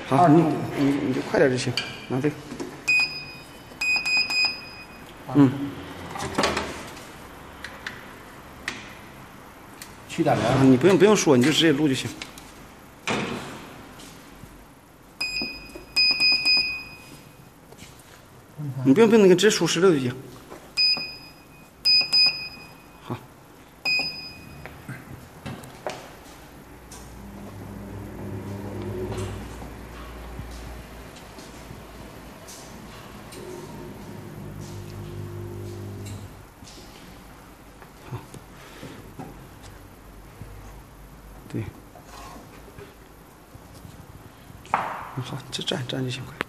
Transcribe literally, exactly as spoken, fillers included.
好，你你你就快点就行，拿这个。嗯。 去点啊，你不用不用说，你就直接录就行。你不用不用那个直接数十六就行。好。好。对。嗯，好，这站站就行，快。